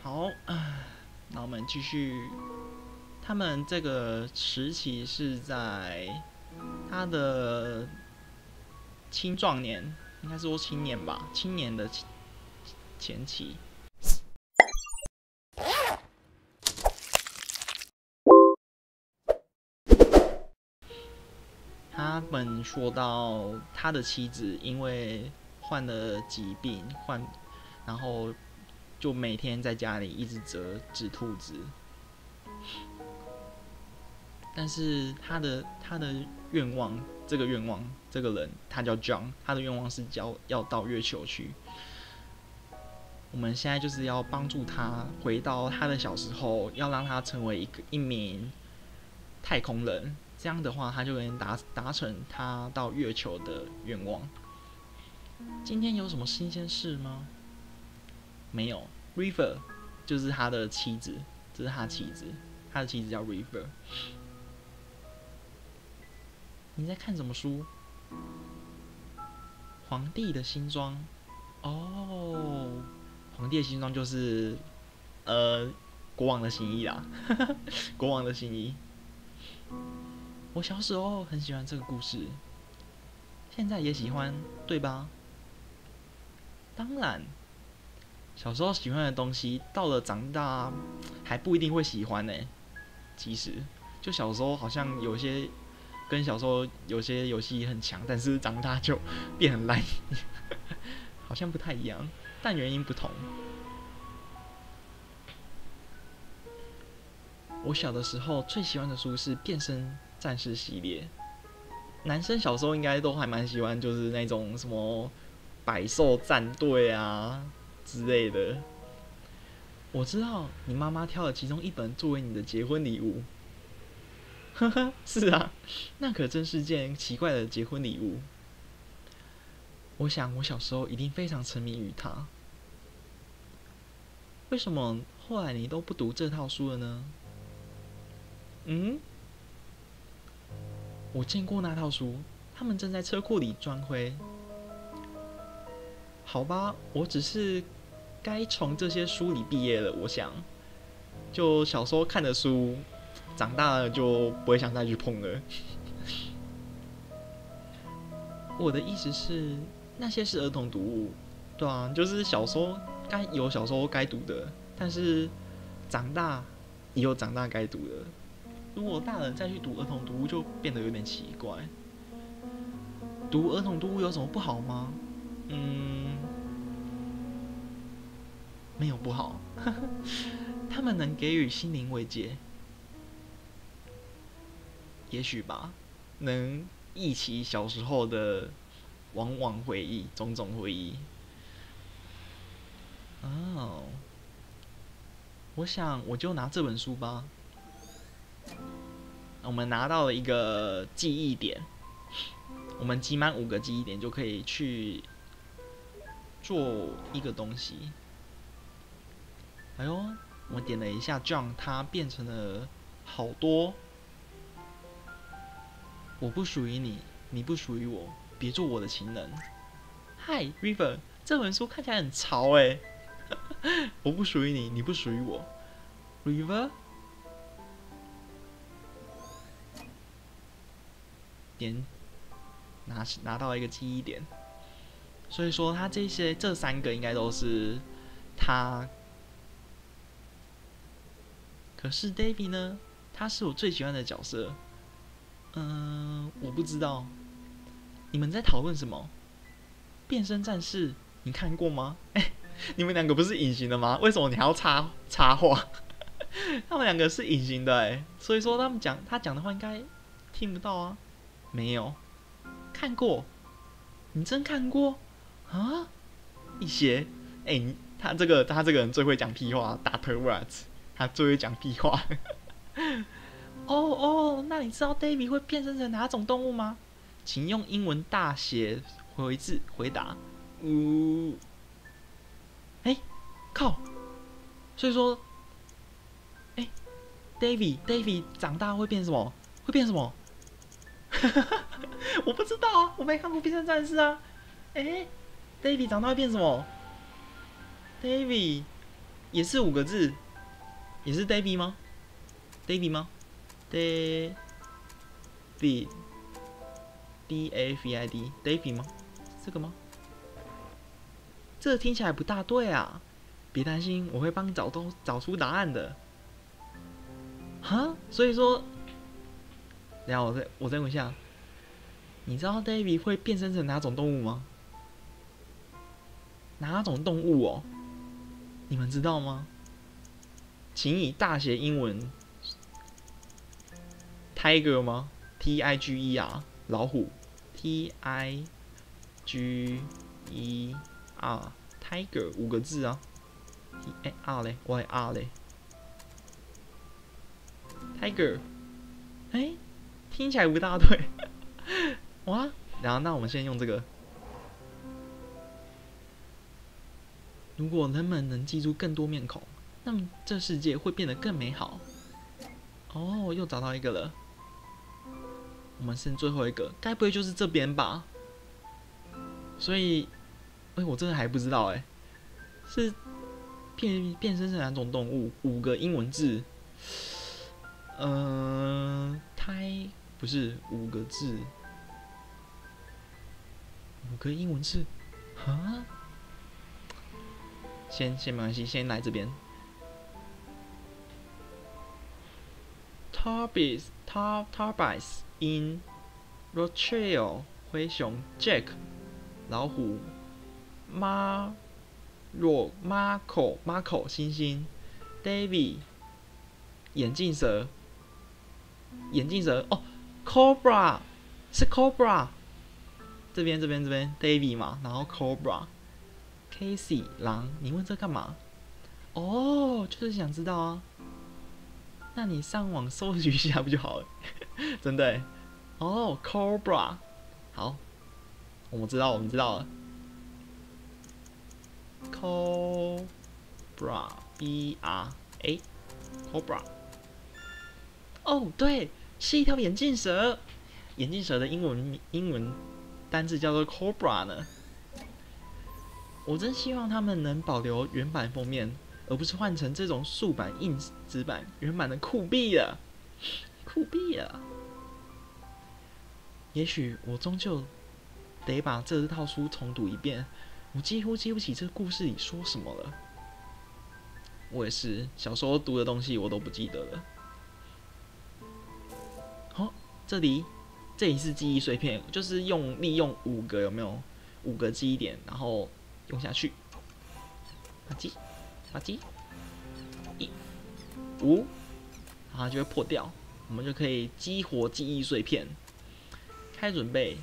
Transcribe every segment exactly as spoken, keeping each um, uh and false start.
好，那我们继续。他们这个时期是在他的青壮年，应该说青年吧，青年的前期。他们说到他的妻子因为患了疾病，患，然后就每天在家里一直折纸兔子。但是他的他的愿望，这个愿望，这个人他叫 John， 他的愿望是要要到月球去。我们现在就是要帮助他回到他的小时候，要让他成为一个一名太空人，这样的话他就能达达成他到月球的愿望。今天有什么新鲜事吗？没有 ，River 就是他的妻子，这是他的妻子，他的妻子叫 River。你在看什么书？皇帝的新装。哦，皇帝的新装就是呃国王的新衣啦，国王的新衣。我小时候很喜欢这个故事，现在也喜欢，对吧？当然，小时候喜欢的东西，到了长大还不一定会喜欢呢、欸。其实，就小时候好像有些。跟小时候有些游戏很强，但是长大就变很烂，好像不太一样，但原因不同。我小的时候最喜欢的书是《变身战士》系列，男生小时候应该都还蛮喜欢，就是那种什么百兽战队啊之类的。我知道你妈妈挑了其中一本作为你的结婚礼物。呵呵，是啊，那可真是件奇怪的结婚礼物。我想我小时候一定非常沉迷于它。为什么后来你都不读这套书了呢？嗯，我见过那套书，他们正在车库里装灰。好吧，我只是该从这些书里毕业了。我想，就小时候看的书。长大了就不会想再去碰了。我的意思是，那些是儿童读物，对啊，就是小时候该有小时候该读的，但是长大也有长大该读的。如果大人再去读儿童读物，就变得有点奇怪。读儿童读物有什么不好吗？嗯，没有不好，他们能给予心灵慰藉。也许吧，能忆起小时候的往往回忆，种种回忆。哦，我想我就拿这本书吧。我们拿到了一个记忆点，我们集满五个记忆点就可以去做一个东西。哎呦，我点了一下 John， 它变成了好多。我不属于你，你不属于我，别做我的情人。嗨 ，River， 这本书看起来很潮哎。我不属于你，你不属于我。River， 点拿拿到一个记忆点，所以说他这些这三个应该都是他。可是 David 呢？他是我最喜欢的角色。嗯，我不知道。你们在讨论什么？变身战士，你看过吗？哎、欸，你们两个不是隐形的吗？为什么你还要插插话？他们两个是隐形的哎、欸，所以说他们讲他讲的话应该听不到啊。没有看过，你真看过啊？一些哎、欸，他这个他这个人最会讲屁话 ，Doctor Watts， 他最会讲屁话。哦哦，那你知道 David 会变身成哪种动物吗？请用英文大写回字回答。呜、呃，哎、欸，靠！所以说，哎、欸、，David David 长大会变什么？会变什么？我不知道啊，我没看过《变身战士》啊。哎、欸、，David 长大会变什么 ？David 也是五个字，也是 David 吗 ？David 吗 ？David D A V I D David 吗？这个吗？这个听起来不大对啊！别担心，我会帮你找到找出答案的。哈，所以说，等下我再我再问一下，你知道 David 会变身成哪种动物吗？哪种动物哦？你们知道吗？请以大写英文 Tiger 吗 ？T I G E R 老虎 T I G E R Tiger 五个字啊。哎、欸、R 嘞，我还 R 嘞。Tiger， 哎、欸，听起来不大对。哇，然后那我们先用这个。如果人们能记住更多面孔，那么这世界会变得更美好。哦，又找到一个了。我们剩最后一个，该不会就是这边吧？所以，哎、欸，我真的还不知道哎、欸，是变变身成哪种动物？五个英文字，呃，胎不是五个字，五个英文字，哈？先先没关系，先来这边。Tarbis Tar Tarbis in Rothschild 灰熊 Jack 老虎 Mar Ro Marco Marco 猩猩 David 眼镜蛇眼镜蛇哦 Cobra 是 Cobra 这边这边这边 David 嘛，然后 Cobra Casey 狼，你问这干嘛？哦，就是想知道啊。那你上网搜取一下不就好了？真的耶哦 ，Cobra， 好，我们知道，我们知道了。Cobra B R A Cobra， 哦，对，是一条眼镜蛇。眼镜蛇的英文英文单字叫做 Cobra 呢。我真希望他们能保留原版封面，而不是换成这种竖版硬纸版，原版的酷毙了，酷毙了。也许我终究得把这套书重读一遍，我几乎记不起这故事里说什么了。我也是，小时候读的东西我都不记得了。好、哦，这里，这里是记忆碎片，就是用利用五个有没有五个记忆点，然后用下去，吧唧吧唧，一五，然后它就会破掉，我们就可以激活记忆碎片。开准备，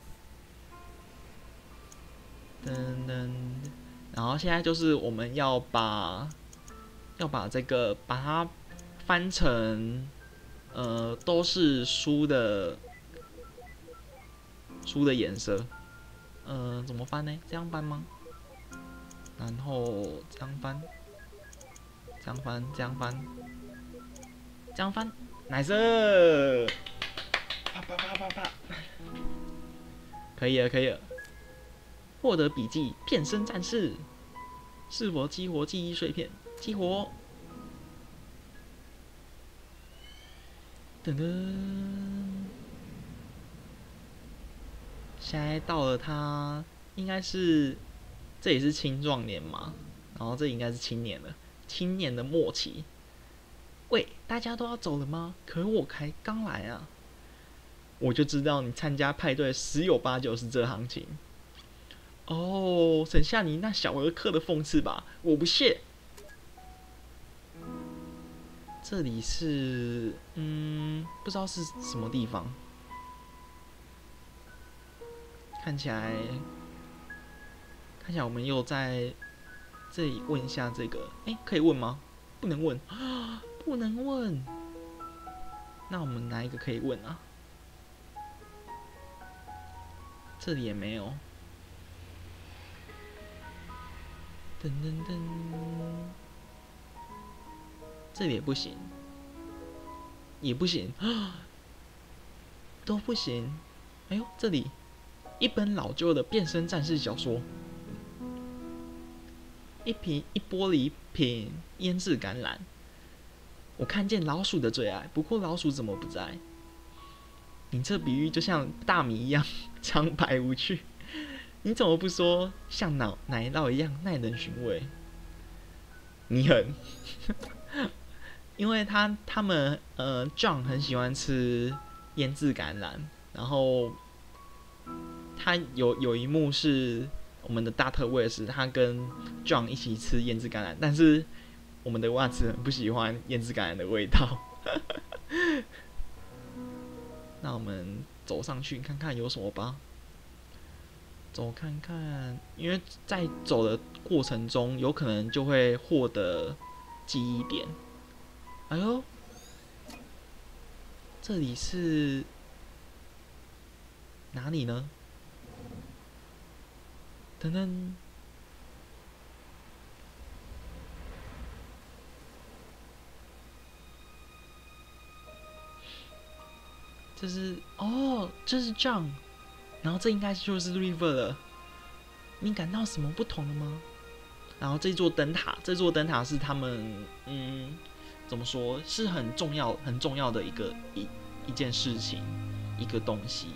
噔噔，然后现在就是我们要把要把这个把它翻成呃都是书的书的颜色，呃怎么翻呢？这样翻吗？然后这样翻，这样翻，这样翻，这样翻，奶色，啪啪啪啪啪，可以了，可以了。获得笔记，变身战士，是否激活记忆碎片？激活。噔噔，现在到了他应该是，这也是青壮年嘛，然后这应该是青年了，青年的末期。喂，大家都要走了吗？可是我才刚来啊！我就知道你参加派对十有八九是这行情。哦，省下你那小儿科的讽刺吧，我不屑。这里是，嗯，不知道是什么地方，看起来，看起来我们又在这里问一下这个，哎、欸，可以问吗？不能问，不能问。那我们哪一个可以问啊？这里也没有。噔噔噔，这里也不行，也不行，都不行。哎呦，这里一本老旧的变身战士小说， 一瓶一玻璃瓶腌制橄榄。我看见老鼠的最爱，不过老鼠怎么不在？你这比喻就像大米一样苍白无趣，你怎么不说像奶奶酪一样耐人寻味？你很，因为他他们呃 John 很喜欢吃腌制橄榄，然后他有有一幕是我们的大特卫士，他跟 John 一起吃腌制橄榄，但是我们的袜子很不喜欢腌制橄榄的味道。那我们走上去看看有什么吧。走看看，因为在走的过程中，有可能就会获得记忆点。哎呦，这里是哪里呢？噔噔，这是哦，这是 John。然后这应该就是 River 了，你感到什么不同了吗？然后这座灯塔，这座灯塔是他们，嗯，怎么说，是很重要、很重要的一个一一件事情，一个东西。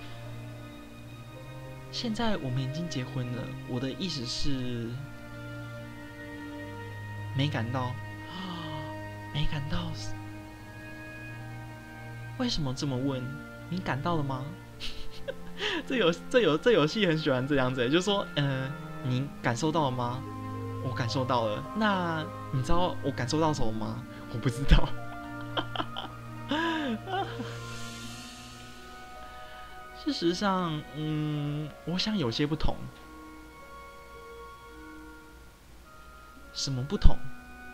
现在我们已经结婚了，我的意思是，没感到，没感到，为什么这么问？你感到了吗？这游这游这游戏很喜欢这样子，就是说，呃，你感受到了吗？我感受到了。那你知道我感受到什么吗？我不知道。事实上，嗯，我想有些不同。什么不同？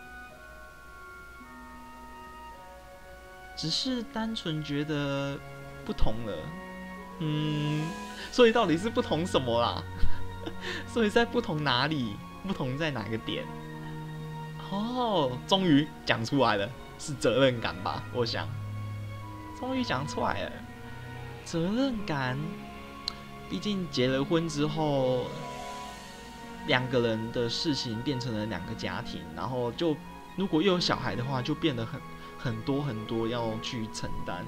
只是单纯觉得不同了。嗯，所以到底是不同什么啦？所以在不同哪里？不同在哪个点？哦，终于讲出来了，是责任感吧？我想，终于讲出来了，责任感。毕竟结了婚之后，两个人的事情变成了两个家庭，然后就如果又有小孩的话，就变得很很多很多要去承担。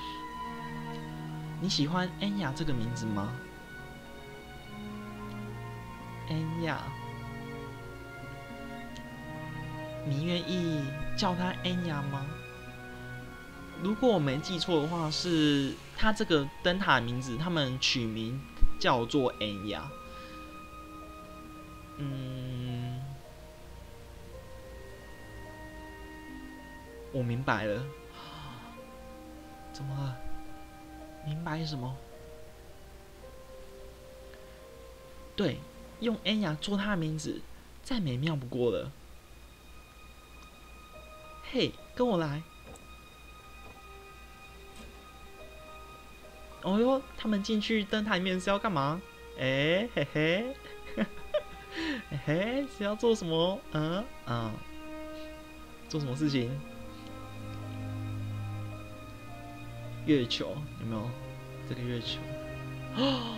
你喜欢安雅这个名字吗？安雅，你愿意叫她安雅吗？如果我没记错的话，是她这个灯塔的名字，他们取名叫做安雅。嗯，我明白了。怎么了？明白什么？对，用安雅做她的名字，再美妙不过了。嘿，跟我来！哦哟，他们进去灯塔里面是要干嘛？哎、欸、嘿嘿，嘿嘿，是要做什么？嗯嗯，做什么事情？月球有没有？这个月球，哦，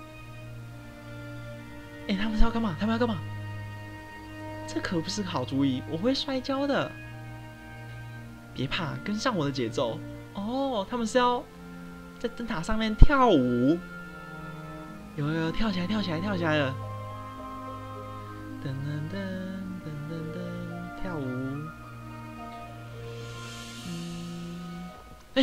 哎、欸，他们是要干嘛？他们要干嘛？这可不是个好主意，我会摔跤的。别怕，跟上我的节奏。哦，他们是要在灯塔上面跳舞。有有有，跳起来，跳起来，跳起来了！噔噔噔噔噔噔，跳舞。嗯，哎、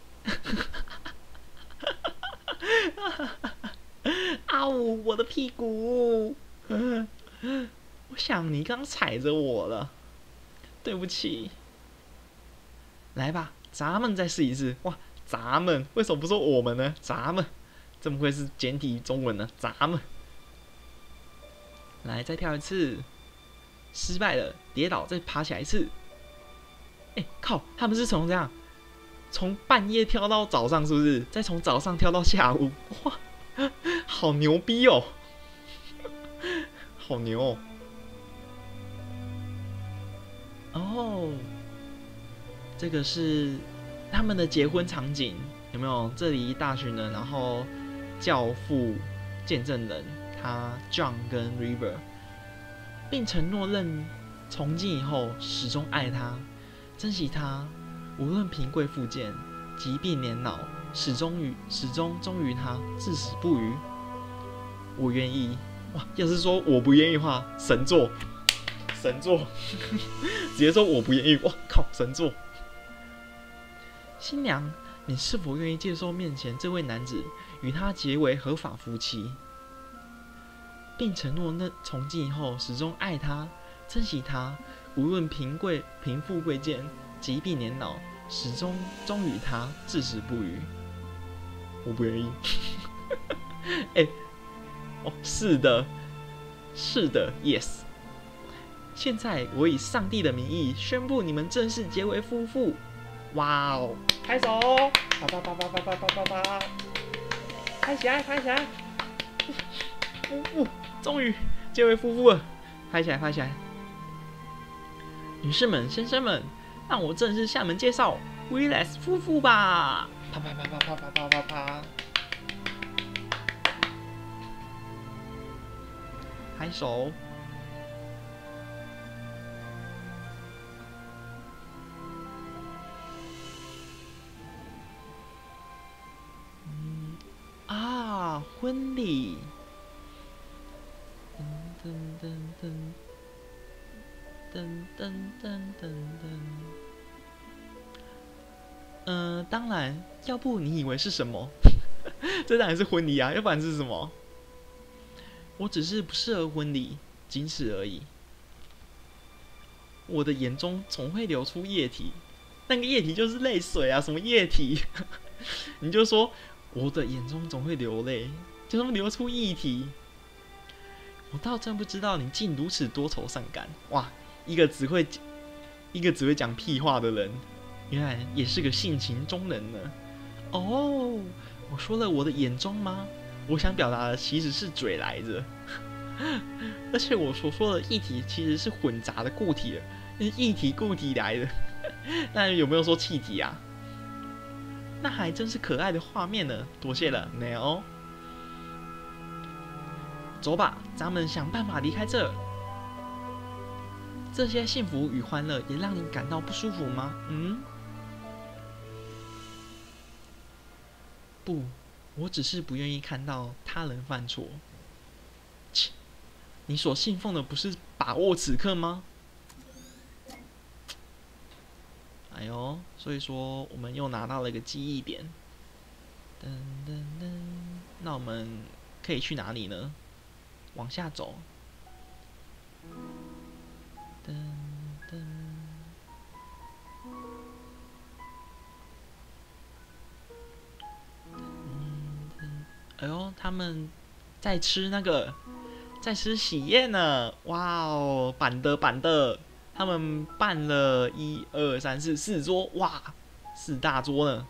欸，啊呜，我的屁股！我想你刚踩着我了，对不起。来吧，咱们再试一次。哇，咱们为什么不说我们呢？咱们，这么会是简体中文呢？咱们，来再跳一次，失败了，跌倒，再爬起来一次。哎、欸，靠，他们是从这样，从半夜跳到早上，是不是？再从早上跳到下午，哇，好牛逼哦，好牛哦！哦。这个是他们的结婚场景，有没有？这里一大群人，然后教父、见证人，他 John 跟 River， 并承诺任从今以后始终爱他、珍惜他，无论贫贵富贱、疾病年老，始终于始终忠于他，至死不渝。我愿意。哇，要是说我不愿意的话，神作，神作，直接说我不愿意。哇靠，神作！新娘，你是否愿意接受面前这位男子，与他结为合法夫妻，并承诺那从今以后始终爱他、珍惜他，无论贫贵、贫富贵贱、疾病年老，始终忠于他，至死不渝。我不愿意。哎、欸，哦，是的，是的 ，yes。现在我以上帝的名义宣布，你们正式结为夫妇。哇哦！拍手！啪啪啪啪啪啪啪啪啪！拍起来，拍起来！夫妇终于结为夫妇了，拍起来，拍起来！女士们、先生们，让我正式下门介绍 Willis 夫妇吧！啪啪啪啪啪啪啪啪啪！拍手！嗯啊，婚礼！噔噔噔噔噔噔噔噔。嗯、呃，当然，要不你以为是什么？这当然是婚礼啊，要不然是什么？我只是不适合婚礼，仅此而已。我的眼中总会流出液体，那个液体就是泪水啊！什么液体？你就说我的眼中总会流泪，就这么流出液体。我倒真不知道你竟如此多愁善感。哇，一个只会一个只会讲屁话的人，原来也是个性情中人呢。哦，我说了我的眼中吗？我想表达的其实是嘴来着，而且我所说的液体其实是混杂的固体的，是液体固体来的。那有没有说气体啊？那还真是可爱的画面呢，多谢了 Neil。走吧，咱们想办法离开这。这些幸福与欢乐也让你感到不舒服吗？嗯？不。我只是不愿意看到他人犯错。切，你所信奉的不是把握此刻吗？哎呦，所以说我们又拿到了一个记忆点。噔噔噔，那我们可以去哪里呢？往下走。噔噔。哎呦，他们在吃那个，在吃喜宴呢！哇哦，板的板的，他们办了一二三四四桌，哇，四大桌呢，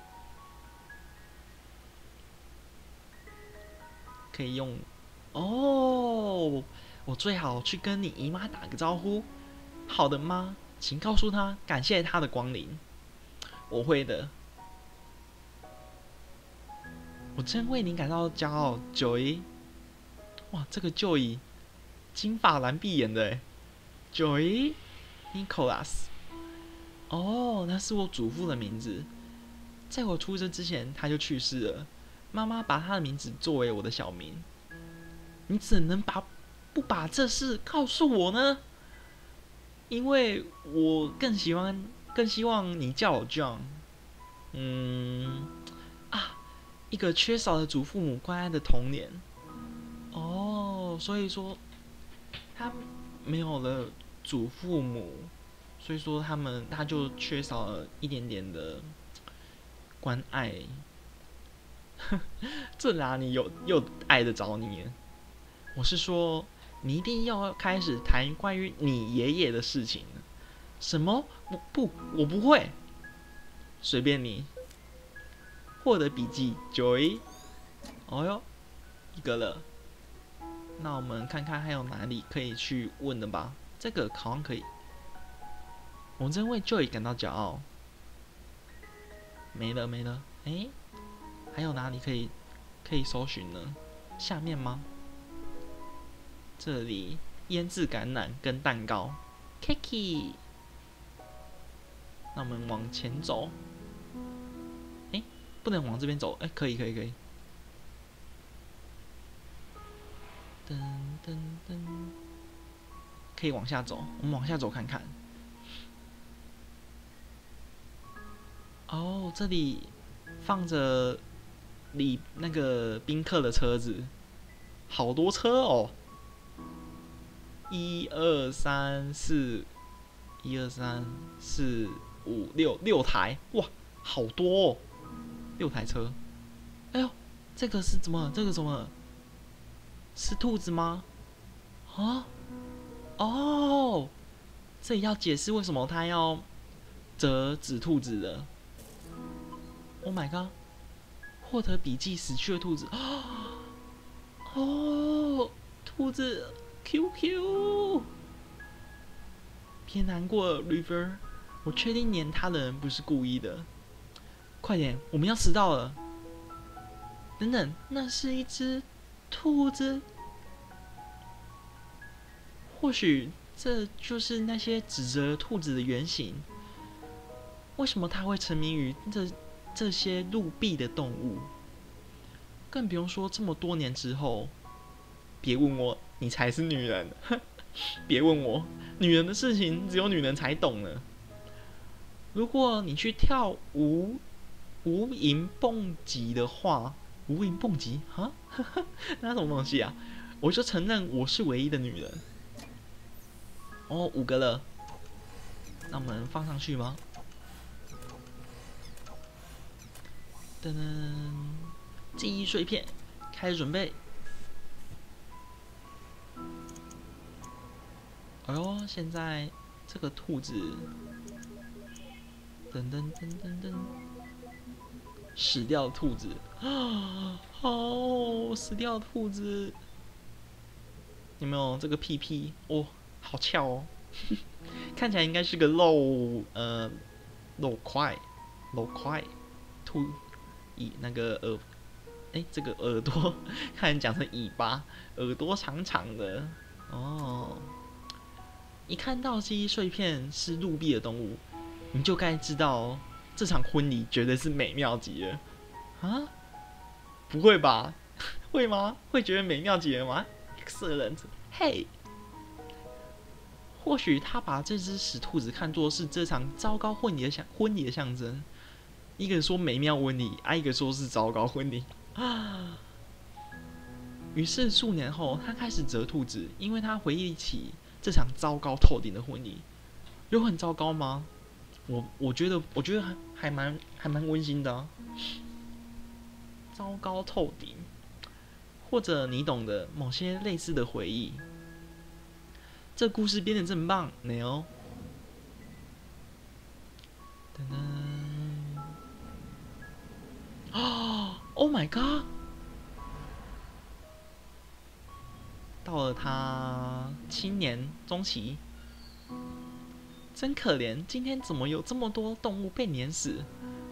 可以用哦。我最好去跟你姨妈打个招呼，好的吗？请告诉她感谢她的光临。我会的。我真为你感到骄傲，Joey。哇，这个 Joey， 金发蓝碧眼的，Joey Nicholas。哦，那是我祖父的名字，在我出生之前他就去世了。妈妈把他的名字作为我的小名。你怎能把不把这事告诉我呢？因为我更喜欢，更希望你叫我 John。嗯，啊。一个缺少了祖父母关爱的童年，哦，所以说他没有了祖父母，所以说他们他就缺少了一点点的关爱。这哪里有又爱得着你？我是说，你一定要开始谈关于你爷爷的事情。什么？我不，我不会。随便你。获得笔记 Joy。哦哟，一个了。那我们看看还有哪里可以去问的吧。这个好像可以。我真为 Joy 感到骄傲。没了没了，哎、欸，还有哪里可以可以搜寻呢？下面吗？这里腌制橄榄跟蛋糕 ，Kiki。那我们往前走，哎、欸，不能往这边走，哎、欸，可以可以可以。噔噔噔，可以往下走，我们往下走看看。哦，这里放着里那个宾客的车子，好多车哦，一二三四，一二三四五六六台，哇，好多哦，六台车。哎呦，这个是怎么？这个怎么？是兔子吗？啊？哦，这里要解释为什么他要折纸兔子的。Oh my god！ 获得笔记死去的兔子。哦，兔子 Q Q， 别难过了 ，River。我确定黏他的人不是故意的。快点，我们要迟到了。等等，那是一只兔子。或许这就是那些指责兔子的原型。为什么它会沉迷于这这些陆地的动物？更不用说这么多年之后。别问我，你才是女人。别问我，女人的事情只有女人才懂呢。如果你去跳无无影蹦极的话，无影蹦极啊？那什么东西啊？我就承认我是唯一的女人。哦，五个了，那我们放上去吗？噔噔，记忆碎片，开始准备。哎呦，现在这个兔子，噔噔噔噔噔，死掉的兔子啊！哦，死掉的兔子，有没有这个屁屁？哦，好翘哦，看起来应该是个肉呃肉块，肉块兔以那个耳，哎、欸，这个耳朵看人讲成尾巴，耳朵长长的哦。一看到记忆碎片是陆地的动物，你就该知道这场婚礼绝对是美妙极了啊！不会吧？会吗？会觉得美妙极了吗 ？Excellent， 嘿！或许他把这只死兔子看作是这场糟糕婚礼的象婚礼的象征。一个说美妙婚礼，啊，一个说是糟糕婚礼啊。于是数年后，他开始折兔子，因为他回忆起这场糟糕透顶的婚礼。有很糟糕吗？我我觉得，我觉得还还蛮还蛮温馨的、啊。糟糕透顶，或者你懂的某些类似的回忆。这故事编得真棒，呢哦。噔噔，啊 ！Oh my god！ 到了他青年中期，真可怜。今天怎么有这么多动物被碾死？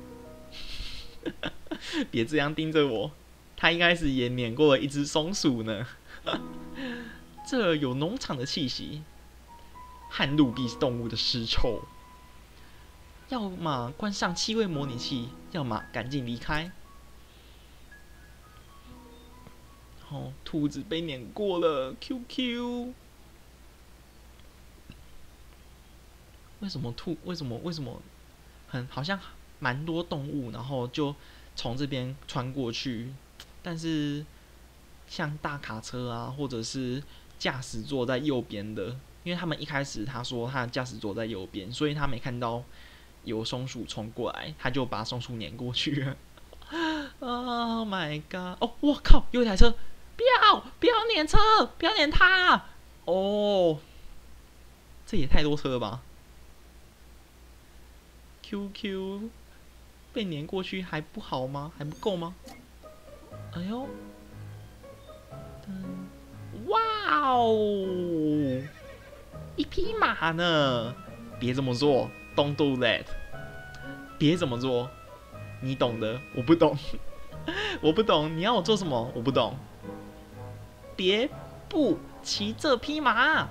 别这样盯着我，他一开始也碾过了一只松鼠呢。这儿有农场的气息，和陆地动物的尸臭。要么关上气味模拟器，要么赶紧离开。哦，兔子被碾过了 ，Q Q。为什么兔？为什么？为什么？很好像蛮多动物，然后就从这边穿过去，但是像大卡车啊，或者是驾驶座在右边的，因为他们一开始他说他的驾驶座在右边，所以他没看到有松鼠冲过来，他就把松鼠碾过去了。Oh my god！ 哦，我靠，有一台车！不要，不要碾车，不要碾他！哦，这也太多车了吧 ？Q Q 被碾过去还不好吗？还不够吗？哎呦，哇哦，一匹马呢！别这么做 ，Don't do that！ 别这么做，你懂的，我不懂，我不懂，你要我做什么？我不懂。别不骑这匹马？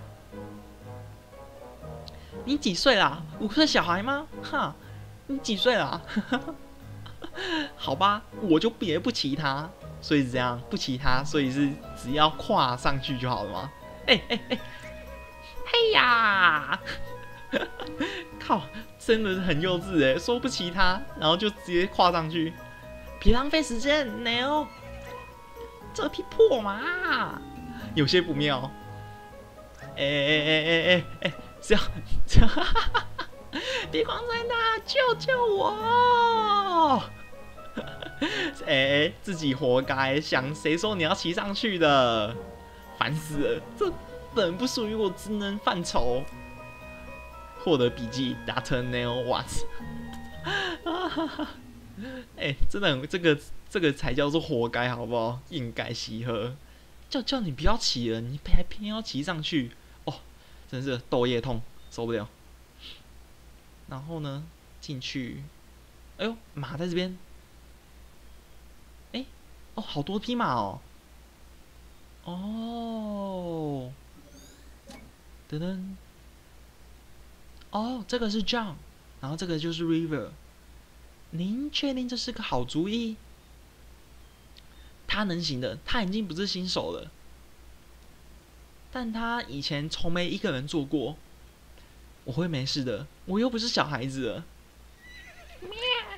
你几岁啦？五岁小孩吗？哈，你几岁啦？好吧，我就别不骑它，所以是这样，不骑它，所以是只要跨上去就好了吗？哎哎哎，嘿呀！靠，真的是很幼稚哎，说不骑它，然后就直接跨上去，别浪费时间 ，Neil， 这匹破马有些不妙。哎哎哎哎哎哎，这样这样，别光在那，救救我！哎、欸，自己活该！想谁说你要骑上去的？烦死了！这本不属于我职能范畴。获得笔记 ，Doctor Neil Watts。哎、欸，真的很，这个这个才叫做活该，好不好？应该习喝。叫叫你不要骑了，你还偏要骑上去，哦，真是斗夜痛，受不了。然后呢，进去，哎呦，马在这边。哎，哦，好多匹马哦。哦，噔噔。哦，这个是 John， 然后这个就是 River。您确定这是个好主意？他能行的，他已经不是新手了，但他以前从没一个人做过。我会没事的，我又不是小孩子了。喵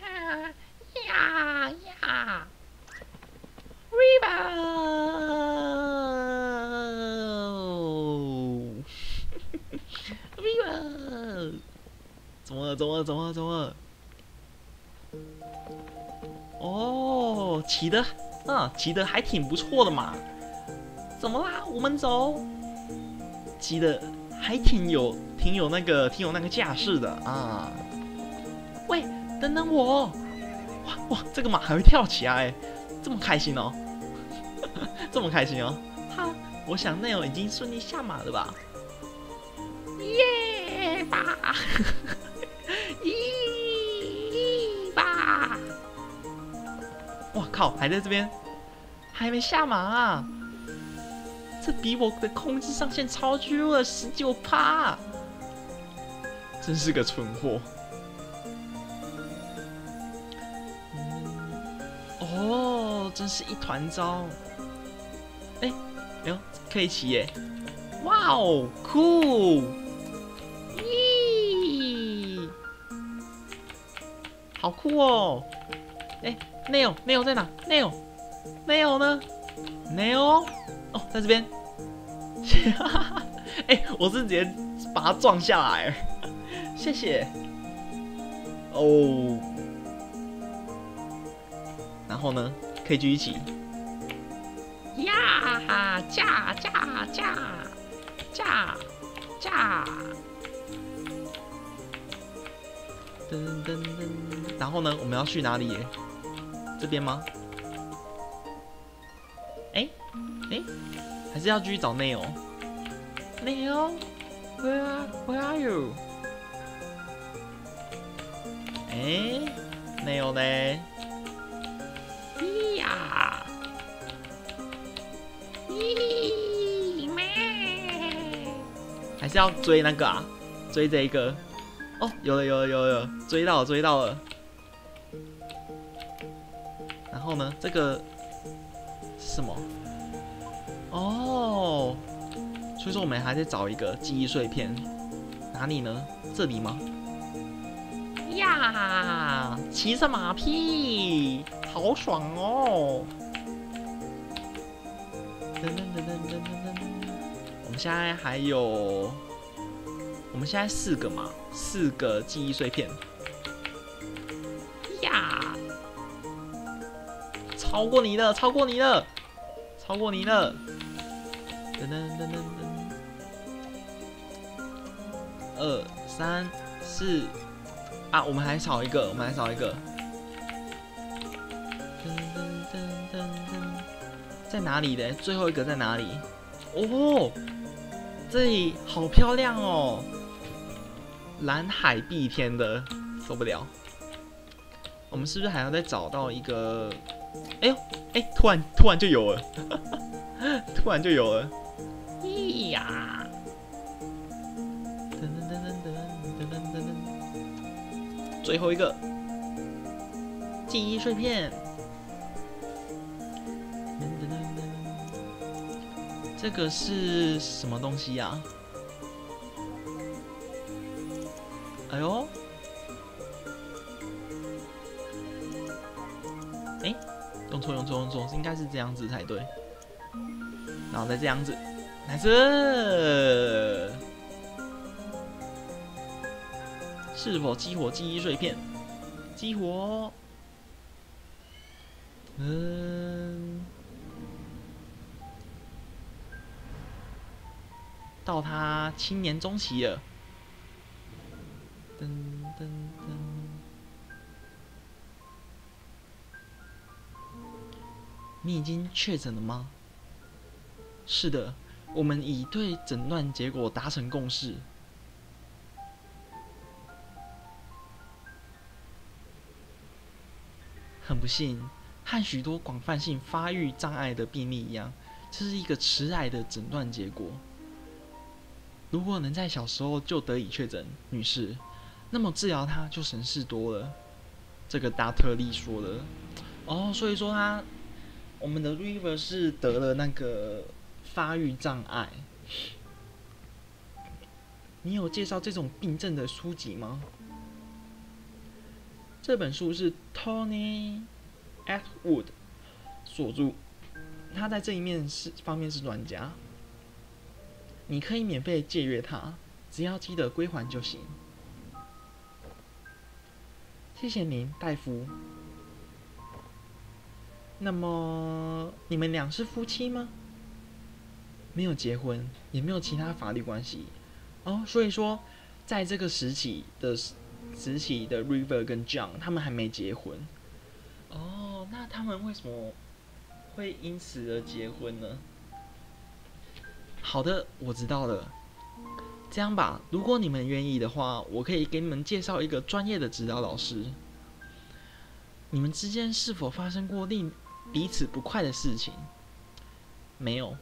呀呀 ，River， River， 怎么了？怎么了？怎么了？怎么了？哦，骑的，嗯，骑的还挺不错的嘛。怎么啦？我们走。骑的还挺有、挺有那个、挺有那个架势的啊。喂，等等我！哇哇，这个马还会跳起来，这么开心哦，这么开心哦！哈，我想内容已经顺利下马了吧？耶吧！咦吧！哇靠，还在这边，还没下马啊！这比我的控制上限超巨弱了十九趴，真是个蠢货。嗯，哦，真是一团糟。哎、欸，哎呦，可以骑耶！哇哦，酷！咦，好酷哦！哎、欸、，Neil Neil 在哪 ？Neil Neil 呢 ？Neil 哦，在这边。哎、欸，我是直接把它撞下来，谢谢。哦，然后呢，可以继续骑。呀，驾驾驾驾驾！噔噔噔，然后呢，我们要去哪里？这边吗？哎、欸、哎、欸，还是要继续找 Neil。Neil，where are where are you？ 哎、欸、，Neil 呢？咦呀！咦咩？还是要追那个啊？追这一个？哦，有了有了有了有了，追到了追到了。然后呢，这个是什么？哦，所以说我们还在找一个记忆碎片，哪里呢？这里吗？呀，骑着马屁，好爽哦！噔噔噔噔噔噔噔，我们现在还有，我们现在四个嘛，四个记忆碎片。呀，超过你了，超过你了，超过你了！噔噔噔噔噔，二三四。啊，我们还少一个，我们还少一个。噔噔噔噔噔，在哪里呢？最后一个在哪里？哦，这里好漂亮哦，蓝海碧天的，受不了。我们是不是还要再找到一个？哎呦，哎，突然突然就有了，突然就有了。咦呀！噔噔噔噔噔噔噔噔，最后一个记忆碎片。噔噔噔噔，这个是什么东西呀？哎呦！哎，用错用错用错，应该是这样子才对。然后再这样子，来这，是否激活记忆碎片？激活。嗯，到他青年中期了。噔噔噔。你已经确诊了吗？是的，我们已对诊断结果达成共识。很不幸，和许多广泛性发育障碍的病例一样，这是一个迟癌的诊断结果。如果能在小时候就得以确诊，女士，那么治疗它就省事多了。这个达特利说的。哦，所以说他。我们的 River 是得了那个发育障碍。你有介绍这种病症的书籍吗？这本书是 Tony Atwood 所著，他在这一面是方面是专家。你可以免费借阅它，只要记得归还就行。谢谢您，戴夫。那么你们俩是夫妻吗？没有结婚，也没有其他法律关系。哦，所以说，在这个时期的时期的 River 跟 John 他们还没结婚。哦，那他们为什么会因此而结婚呢？好的，我知道了。这样吧，如果你们愿意的话，我可以给你们介绍一个专业的指导老师。你们之间是否发生过令彼此不快的事情？没有。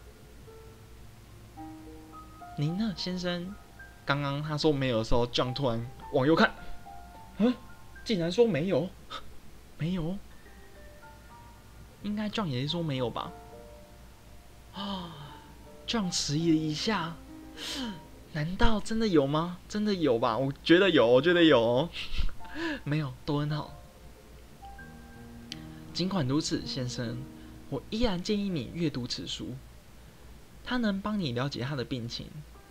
您呢，先生？刚刚他说没有的时候 ，John 突然往右看，嗯，竟然说没有，没有。应该 John 也是说没有吧？啊 ，John 迟疑了一下，难道真的有吗？真的有吧？我觉得有，我觉得有、哦。没有，都很好。尽管如此，先生，我依然建议你阅读此书，它能帮你了解他的病情。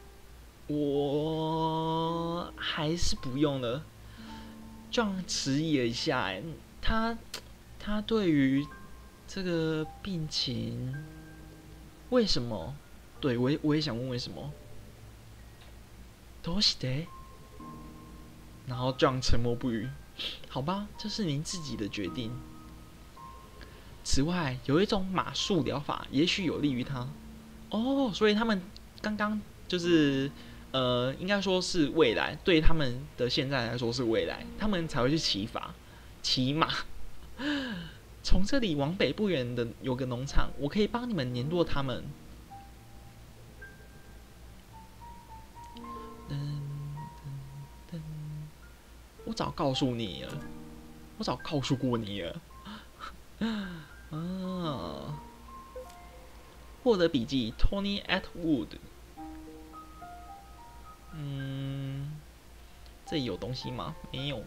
我还是不用了。John 迟疑了一下，他他对于这个病情，为什么？对我也我也想问为什么。どうして？然后 John 沉默不语。好吧，这是您自己的决定。此外，有一种马术疗法也许有利于他。哦，所以他们刚刚就是呃，应该说是未来，对他们的现在来说是未来，他们才会去骑马，骑马。从这里往北不远的有个农场，我可以帮你们联络他们。噔噔噔，我早告诉你了，我早告诉过你了。啊，获得笔记 Tony Atwood。嗯，这里有东西吗？没有。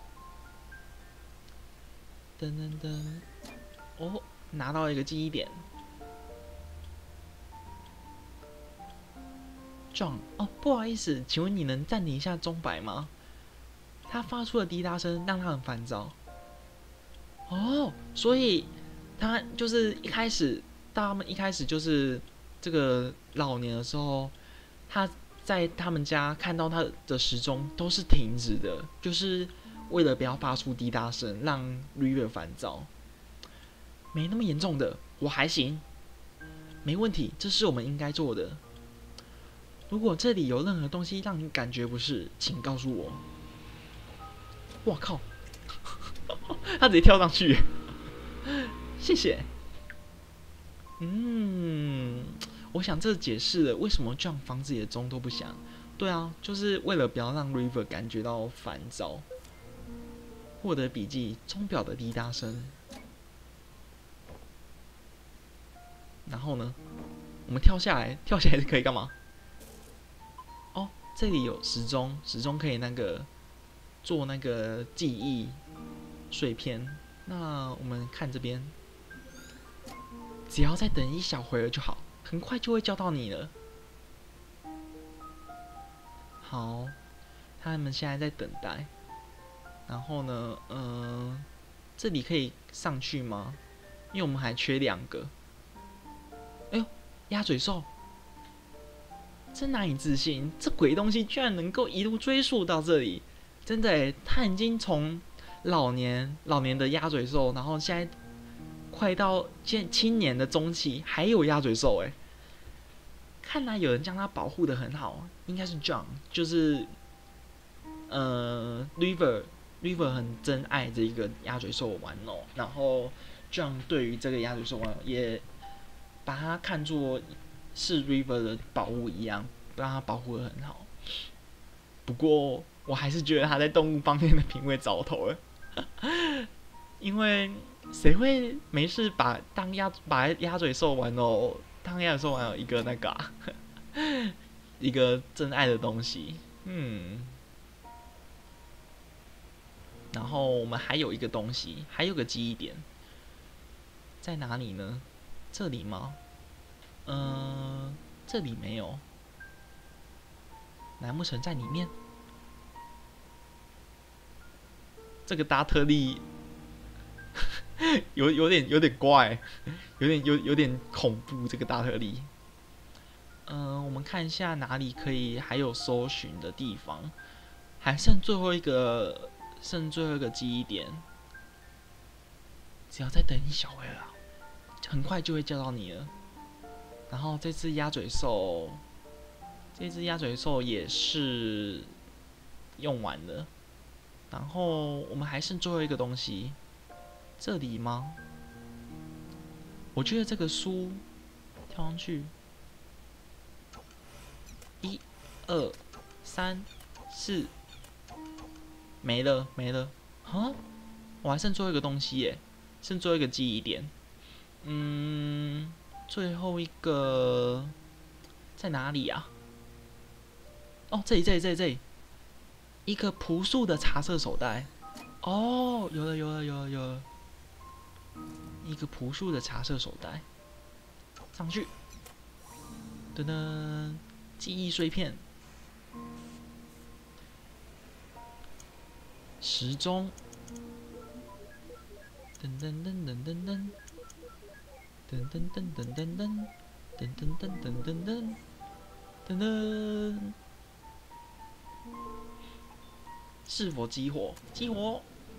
噔噔噔，哦，拿到一个记忆点。John， 哦，不好意思，请问你能暂停一下钟摆吗？他发出的滴答声让他很烦躁。哦，所以他就是一开始，他们一开始就是这个老年的时候，他在他们家看到他的时钟都是停止的，就是为了不要发出滴答声，让 River 烦躁。没那么严重的，我还行，没问题，这是我们应该做的。如果这里有任何东西让你感觉不适，请告诉我。我靠！他直接跳上去，谢谢。嗯， 我想这解释了为什么 John 房子里的钟都不响。对啊，就是为了不要让 River 感觉到烦躁。获得笔记：钟表的滴答声。然后呢，我们跳下来，跳下来可以干嘛？哦，这里有时钟，时钟可以那个做那个记忆碎片。那我们看这边，只要再等一小会儿就好，很快就会叫到你了。好，他们现在在等待。然后呢，嗯、呃，这里可以上去吗？因为我们还缺两个。哎呦，鸭嘴兽！真难以置信，这鬼东西居然能够一路追溯到这里，真的耶，他已经从老年老年的鸭嘴兽，然后现在快到现青年的中期，还有鸭嘴兽哎。看来有人将它保护得很好，应该是 John， 就是呃 River River 很珍爱这个鸭嘴兽玩偶，然后 John 对于这个鸭嘴兽玩偶也把它看作是 River 的宝物一样，让它保护得很好。不过我还是觉得他在动物方面的品味糟透了，因为谁会没事把当鸭把鸭嘴兽玩偶当鸭嘴兽玩偶一个那个、啊、一个真爱的东西？嗯。然后我们还有一个东西，还有个记忆点，在哪里呢？这里吗？嗯、呃，这里没有。难不成在里面？这个达特利有有点有点怪，有点有有点恐怖。这个达特利，嗯、呃，我们看一下哪里可以还有搜寻的地方，还剩最后一个。剩最后一个记忆点，只要再等一小会儿，很快就会叫到你了。然后这只鸭嘴兽，这只鸭嘴兽也是用完了。然后我们还剩最后一个东西，这里吗？我觉得这个书跳上去，一、二、三、四。没了没了，哈，我还剩最后一个东西耶，剩最后一个记忆点。嗯，最后一个在哪里啊？哦，这里这里这里这里，一个朴素的茶色手袋。哦，有了有了有了有了，一个朴素的茶色手袋，上去，噔噔，记忆碎片。时钟，噔噔噔噔噔噔，噔噔噔噔噔噔，噔噔噔噔噔噔，噔噔，是否激活？激活，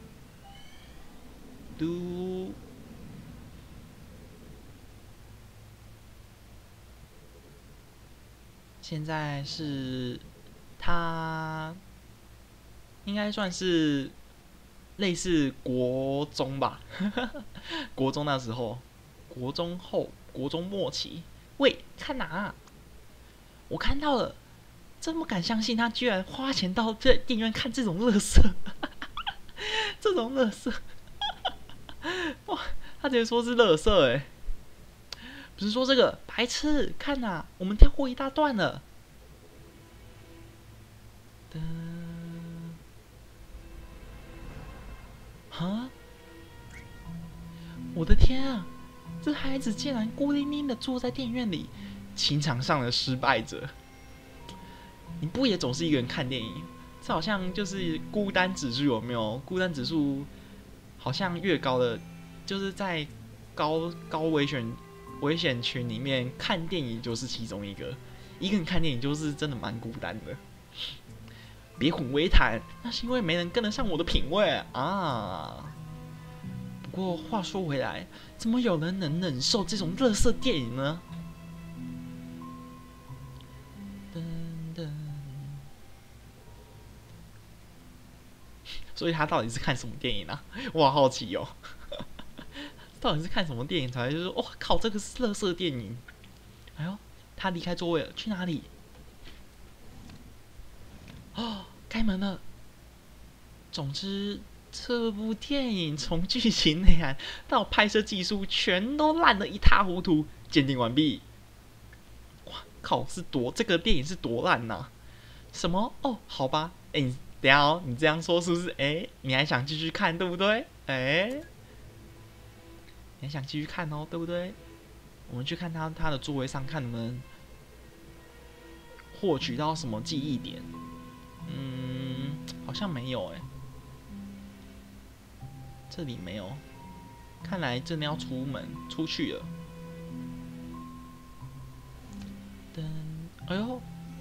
嘟。现在是他。应该算是类似国中吧，国中那时候，国中后，国中末期。喂，看哪、啊？我看到了，真不敢相信他居然花钱到这电影院看这种垃圾，这种垃圾，哇！他直接说是垃圾哎、欸，不是说这个白痴，看哪、啊，我们跳过一大段了。啊！我的天啊！这孩子竟然孤零零的坐在电影院里，情场上的失败者。你不也总是一个人看电影？这好像就是孤单指数有没有？孤单指数好像越高的，就是在高高危险危险群里面看电影就是其中一个。一个人看电影就是真的蛮孤单的。别混为谈，那是因为没人跟得上我的品味啊。不过话说回来，怎么有人能忍受这种垃圾电影呢？噔噔，所以他到底是看什么电影啊？我好好奇哦。到底是看什么电影才会就是哇靠，这个是垃圾电影？哎呦， 他离开座位了，去哪里？哦，开门了。总之，这部电影从剧情内涵到拍摄技术，全都烂得一塌糊涂。鉴定完毕。哇靠，是多这个电影是多烂呐、啊？什么？哦，好吧。哎、欸，你等一下哦，你这样说是不是？哎、欸，你还想继续看对不对？哎、欸，你还想继续看哦，对不对？我们去看他他的座位上，看能不能获取到什么记忆点。嗯，好像没有哎、欸，这里没有，看来真的要出门出去了。噔，哎呦，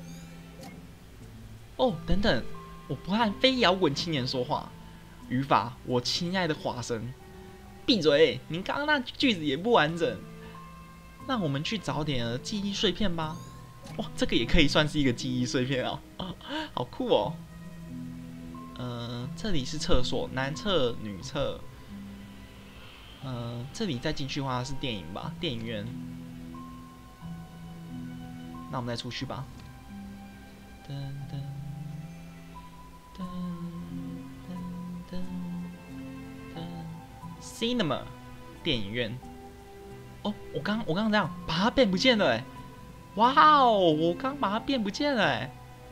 哦，等等，我不和非摇滚青年说话。语法，我亲爱的华生，闭嘴！您刚刚那句子也不完整。那我们去找点记忆碎片吧。哇，这个也可以算是一个记忆碎片哦，啊，好酷哦。呃，这里是厕所，男厕、女厕。呃，这里再进去的话是电影吧，电影院。那我们再出去吧。噔噔噔噔噔噔 ，Cinema， 电影院。哦，我刚我刚刚这样把它变不见了哎！哇哦，我刚把它变不见了哎！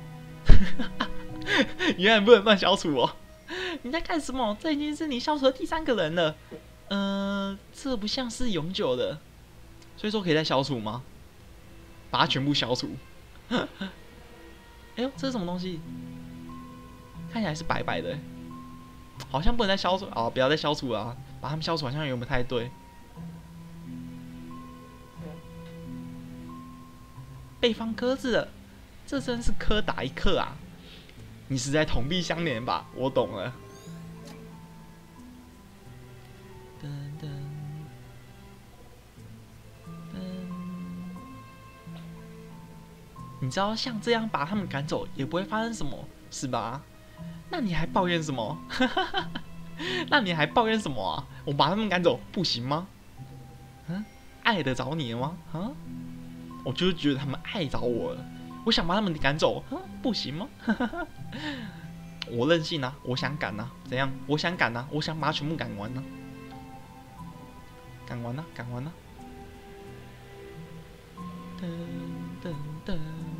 原来不能乱消除哦！你在干什么？这已经是你消除的第三个人了。呃，这不像是永久的，所以说可以再消除吗？把它全部消除。哎呦，这是什么东西？看起来是白白的，好像不能再消除哦！不要再消除了、啊，把它们消除好像有点不太对。被放鸽子了，这真是柯打一刻啊！你是在同病相怜吧？我懂了。噔噔噔，你知道像这样把他们赶走也不会发生什么，是吧？那你还抱怨什么？那你还抱怨什么啊？我把他们赶走不行吗？嗯，爱得着你吗？啊？我就是觉得他们爱着我了，我想把他们赶走，啊，不行吗？我任性啊，我想赶啊，怎样？我想赶啊，我想把它全部赶完啊，赶完啊，赶完啊！噔噔噔，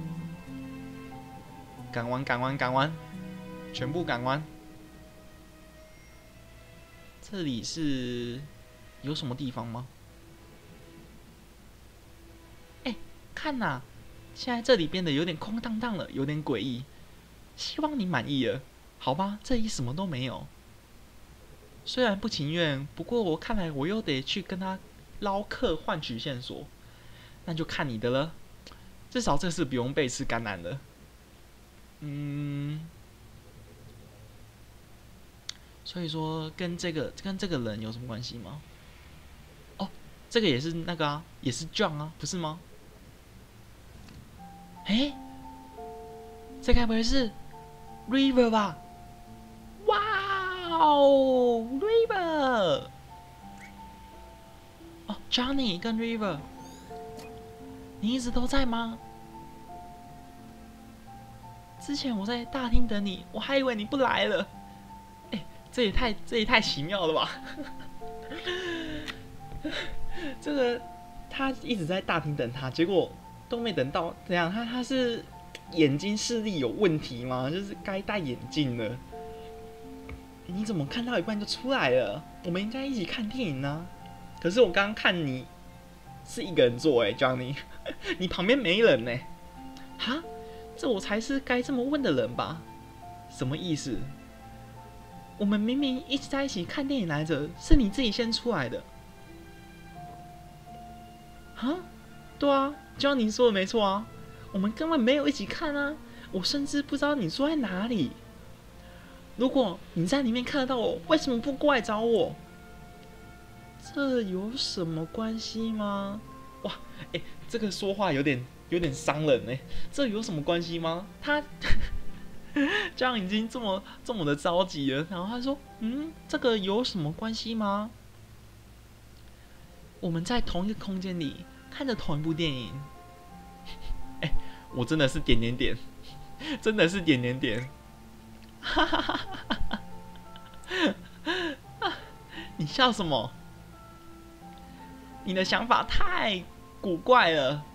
赶完，赶完，赶完，全部赶完。这里是有什么地方吗？看呐、啊，现在这里变得有点空荡荡了，有点诡异。希望你满意了，好吧？这里什么都没有。虽然不情愿，不过我看来我又得去跟他捞客换取线索，那就看你的了。至少这次不用被吃橄榄了。嗯，所以说跟这个跟这个人有什么关系吗？哦，这个也是那个啊，也是 John 啊，不是吗？哎，这该不会是 River 吧？哇哦 ，River！ 哦 ，Johnny 跟 River， 你一直都在吗？之前我在大厅等你，我还以为你不来了。哎，这也太这也太奇妙了吧！这个他一直在大厅等他，结果都没等到，怎样？他他是眼睛视力有问题吗？就是该戴眼镜了。你怎么看到一半就出来了？我们应该一起看电影呢、啊。可是我刚刚看你是一个人坐哎、欸、，Johnny， 你旁边没人呢、欸。哈，这我才是该这么问的人吧？什么意思？我们明明一直在一起看电影来着，是你自己先出来的。哈？对啊，就像你说的没错啊，我们根本没有一起看啊，我甚至不知道你坐在哪里。如果你在里面看得到我，为什么不过来找我？这有什么关系吗？哇，哎、欸，这个说话有点有点伤人哎，这有什么关系吗？他这样已经这么这么的着急了，然后他说，嗯，这个有什么关系吗？我们在同一个空间里看着同一部电影， 我真的是点点点，真的是点点点。哈哈哈哈哈！你笑什么？你的想法太古怪了。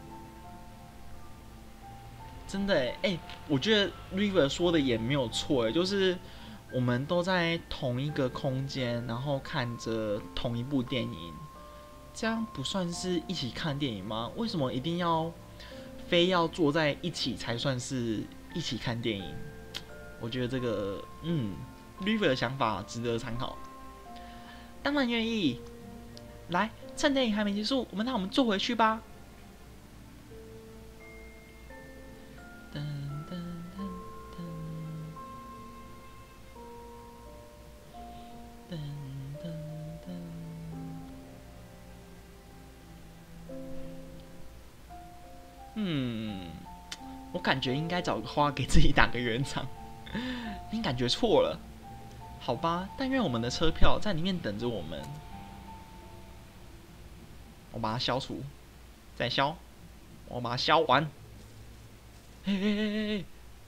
真的哎，哎，我觉得 River 说的也没有错哎，就是我们都在同一个空间，然后看着同一部电影，这样不算是一起看电影吗？为什么一定要非要坐在一起才算是一起看电影？我觉得这个，嗯 ，River 的想法值得参考。当然愿意。来，趁电影还没结束，我们让我们坐回去吧。噔噔噔噔噔噔噔。嗯，我感觉应该找个花给自己打个圆场。你感觉错了，好吧？但愿我们的车票在里面等着我们。我把它消除，再消，我把它消完。嘿嘿嘿嘿，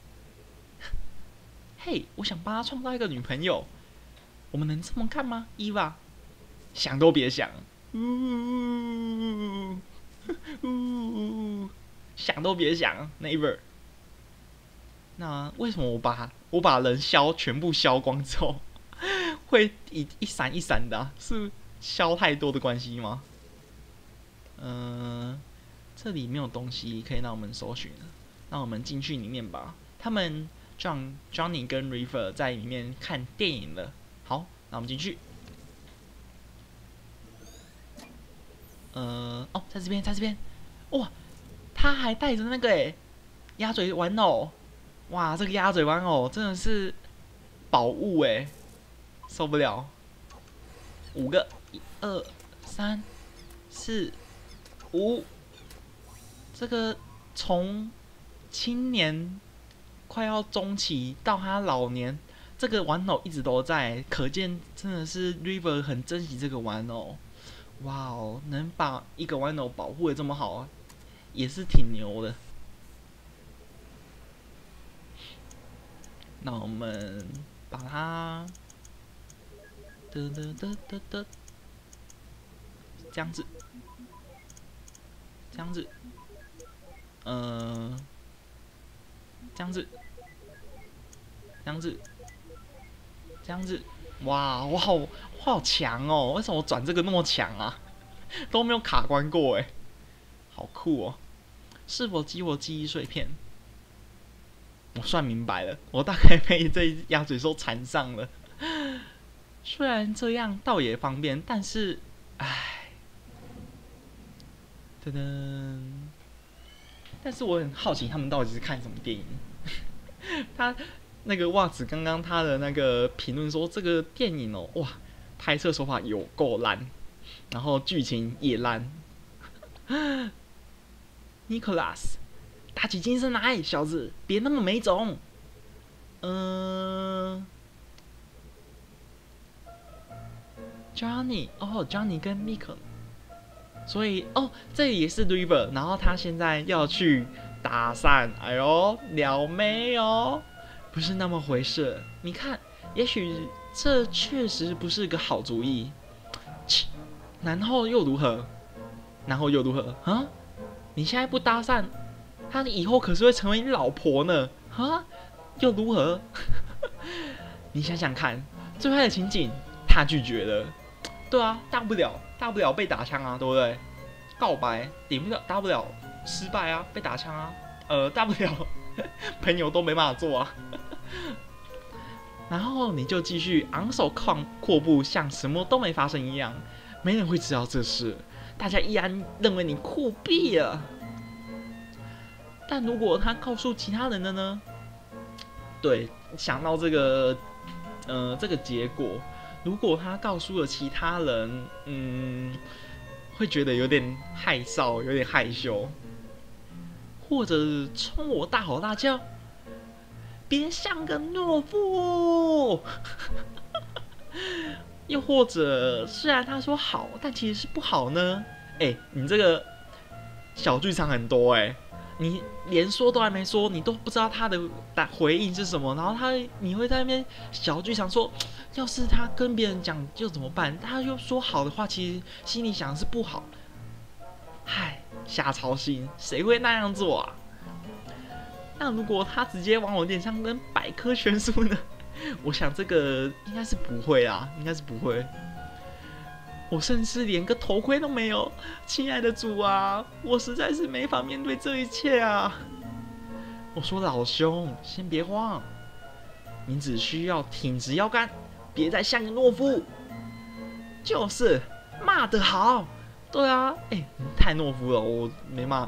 嘿，我想帮他创造一个女朋友，我们能这么干吗，伊娃？想都别想，呜呜，想都别想 ，neighbor。那为什么我把我把人消全部消光之后，会一一闪一闪的、啊？是消太多的关系吗？嗯、呃，这里没有东西可以让我们搜寻了，让我们进去里面吧。他们 John、Johnny 跟 River 在里面看电影了。好，那我们进去。呃，哦，在这边，在这边。哇，他还带着那个诶鸭嘴玩偶。哇，这个鸭嘴玩偶真的是宝物诶，受不了。五个，一二三四。五，这个从青年快要中期到他老年，这个玩偶一直都在，可见真的是 River 很珍惜这个玩偶。哇哦，能把一个玩偶保护的这么好，也是挺牛的。那我们把它，得得得得得，这样子。这样子，呃，这样子，这样子，这样子，哇，我好，我好强哦！为什么我转这个那么强啊？都没有卡关过哎，好酷哦！是否激活记忆碎片？我算明白了，我大概被这鸭嘴兽缠上了。虽然这样倒也方便，但是，唉。噔噔，但是我很好奇他们到底是看什么电影。他那个袜子刚刚他的那个评论说这个电影哦，哇，拍摄手法有够烂，然后剧情也烂。Nicholas， 打起精神来，小子，别那么没种。嗯、呃、，Johnny， 哦 ，Johnny 跟 Nick。所以哦，这里也是 River， 然后他现在要去搭讪，哎呦，撩妹哦，不是那么回事。你看，也许这确实不是个好主意。然后又如何？然后又如何？啊？你现在不搭讪，他以后可是会成为你老婆呢。啊？又如何？你想想看，最坏的情景，他拒绝了。对啊，大不了大不了被打枪啊，对不对？告白顶不了，大不了失败啊，被打枪啊。呃，大不了朋友都没办法做啊。然后你就继续昂首阔步，像什么都没发生一样，没人会知道这事，大家依然认为你酷毙了。但如果他告诉其他人了呢？对，想到这个，呃，这个结果。如果他告诉了其他人，嗯，会觉得有点害臊，有点害羞，或者冲我大吼大叫，别像个懦夫。又或者，虽然他说好，但其实是不好呢。哎、欸，你这个小剧场很多哎、欸， 你连说都还没说，你都不知道他的回应是什么，然后他你会在那边小剧场说，要是他跟别人讲就怎么办？他又说好的话，其实心里想的是不好。唉，瞎操心，谁会那样做啊？那如果他直接往我脸上扔百科全书呢？我想这个应该是不会啦，应该是不会。我甚至连个头盔都没有，亲爱的主啊，我实在是没法面对这一切啊！我说老兄，先别慌，你只需要挺直腰杆，别再像个懦夫。就是骂得好，对啊，哎、欸，你太懦夫了，我没骂。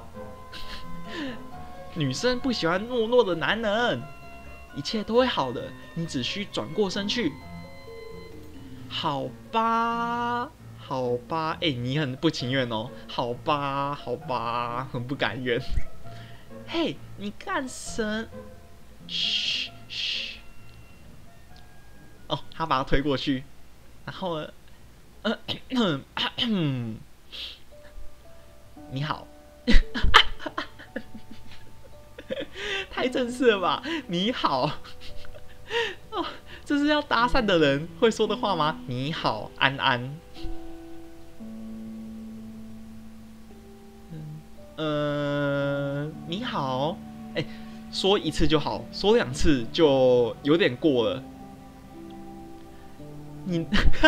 女生不喜欢懦弱的男人，一切都会好的，你只需转过身去。好吧。好吧，哎、欸，你很不情愿哦。好吧，好吧，很不甘愿。嘿，你干什？嘘嘘。哦，他把他推过去，然后呢？呃，你好。太正式了吧？你好。哦，这是要搭讪的人会说的话吗？你好，安安。呃，你好，哎、欸，说一次就好，说两次就有点过了。你，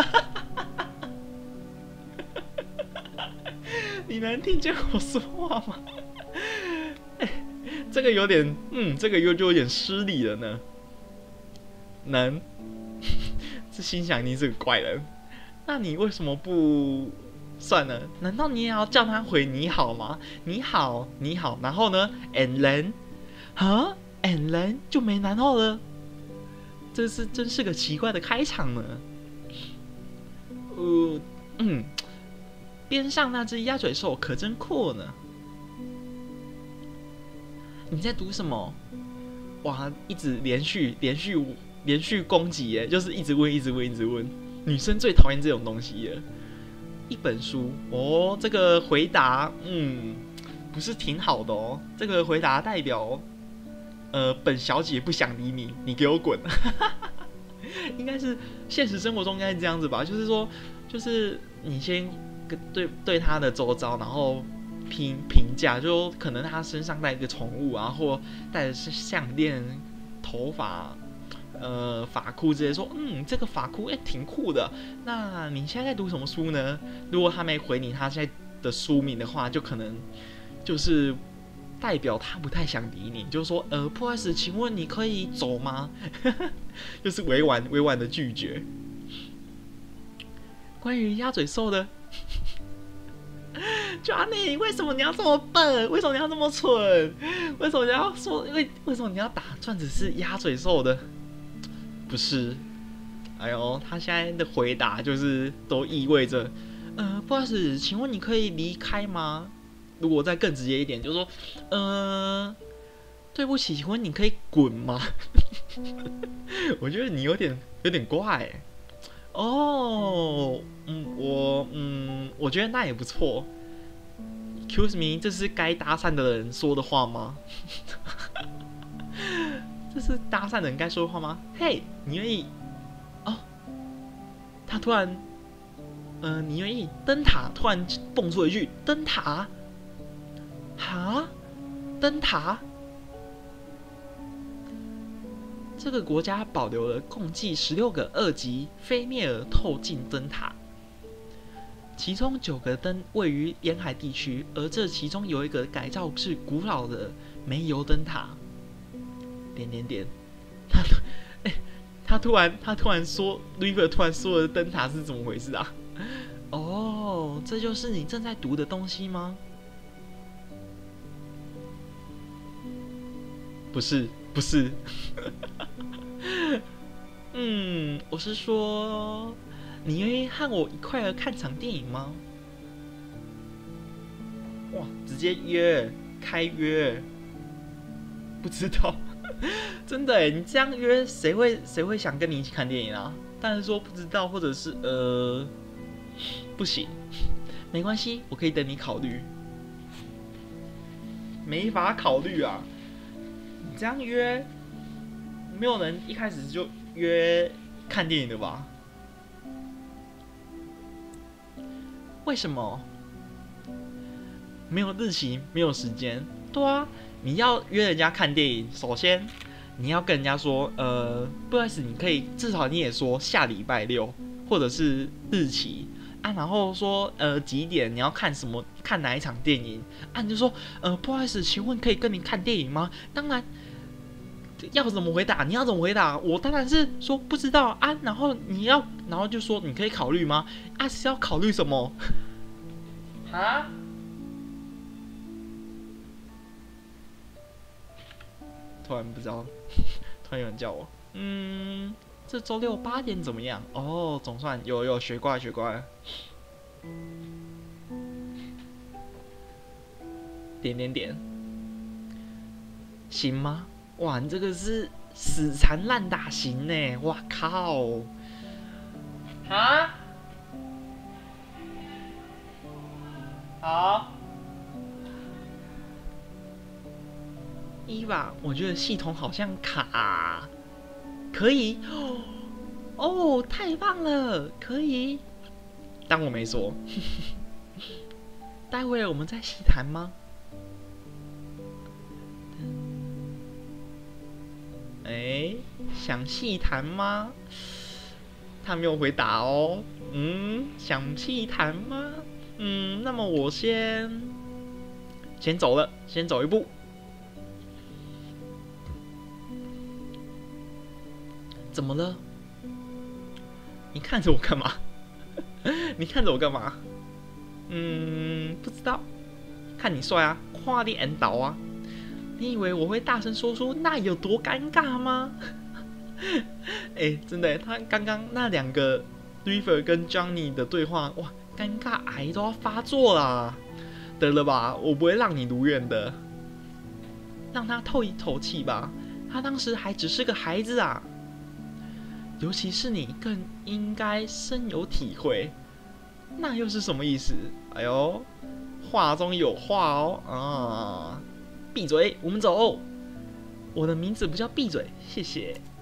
你能听见我说话吗？欸、这个有点，嗯，这个又就有点失礼了呢。能，这心想你是个怪人，那你为什么不？算了，难道你也要叫他回你好吗？你好，你好，然后呢 ？And then， 哈 ，and then 就没然后了。这是真是个奇怪的开场呢。呃，嗯，边上那只鸭嘴兽可真酷呢。你在读什么？哇，一直连续连续连续攻击耶，就是一直问，一直问，一直问。女生最讨厌这种东西耶。一本书哦，这个回答，嗯，不是挺好的哦。这个回答代表，呃，本小姐不想理你，你给我滚。应该是现实生活中应该是这样子吧，就是说，就是你先对对他的周遭，然后评评价，就可能他身上带一个宠物啊，或带的是项链、头发。呃，发箍直接说，嗯，这个发箍哎挺酷的。那你现在在读什么书呢？如果他没回你他现在的书名的话，就可能就是代表他不太想理你，就是说，呃，不好意思，请问你可以走吗？就是委婉委婉的拒绝。关于鸭嘴兽的，Johnny， 为什么你要这么笨？为什么你要这么蠢？为什么你要说？为为什么你要打算只是鸭嘴兽的？不是，哎呦，他现在的回答就是都意味着，呃，不好意思，请问你可以离开吗？如果再更直接一点，就是说，呃，对不起，请问你可以滚吗？我觉得你有点有点怪、欸，哦，嗯，我嗯，我觉得那也不错。Excuse me， 这是该搭讪的人说的话吗？这是搭讪的人该说的话吗？嘿，你愿意？哦，他突然，呃，你愿意？灯塔突然蹦出了一句：“灯塔，哈，灯塔。”这个国家保留了共计十六个二级菲涅尔透镜灯塔，其中九个灯位于沿海地区，而这其中有一个改造是古老的煤油灯塔。点点点，他，欸、他突然他突然说 ，River 突然说的灯塔是怎么回事啊？哦，这就是你正在读的东西吗？不是，不是。嗯，我是说，你愿意和我一块儿看场电影吗？哇，直接约，开约，不知道。真的哎，你这样约，谁会谁会想跟你一起看电影啊？但是说不知道，或者是呃，不行，没关系，我可以等你考虑。 没法考虑啊！你这样约，没有人一开始就约看电影的吧？为什么？没有日期，没有时间。对啊，你要约人家看电影，首先你要跟人家说，呃，不好意思，你可以至少你也说下礼拜六，或者是日期啊，然后说呃几点你要看什么，看哪一场电影啊，你就说呃不好意思，请问可以跟您看电影吗？当然。要怎么回答？你要怎么回答？我当然是说不知道啊。然后你要，然后就说你可以考虑吗？啊，是要考虑什么？啊？突然不知道，突然有人叫我。嗯，这周六八点怎么样？哦，总算有有学乖学乖。点点点，行吗？哇，你这个是死缠烂打型呢！哇靠！啊？好。伊娃，我觉得系统好像卡。可以。哦，太棒了！可以。当我没说。待会我们再细谈吗？哎、欸，想细谈吗？他没有回答哦。嗯，想细谈吗？嗯，那么我先先走了，先走一步。怎么了？你看着我干嘛？你看着我干嘛？嗯，不知道。看你帅啊，夸你引导啊。你以为我会大声说出那有多尴尬吗？哎、欸，真的，他刚刚那两个 River 跟 Johnny 的对话，哇，尴尬癌都要发作啦！得了吧，我不会让你如愿的，让他透一口气吧。他当时还只是个孩子啊，尤其是你更应该深有体会。那又是什么意思？哎呦，话中有话哦啊！闭嘴，我们走。我的名字不叫闭嘴，谢谢。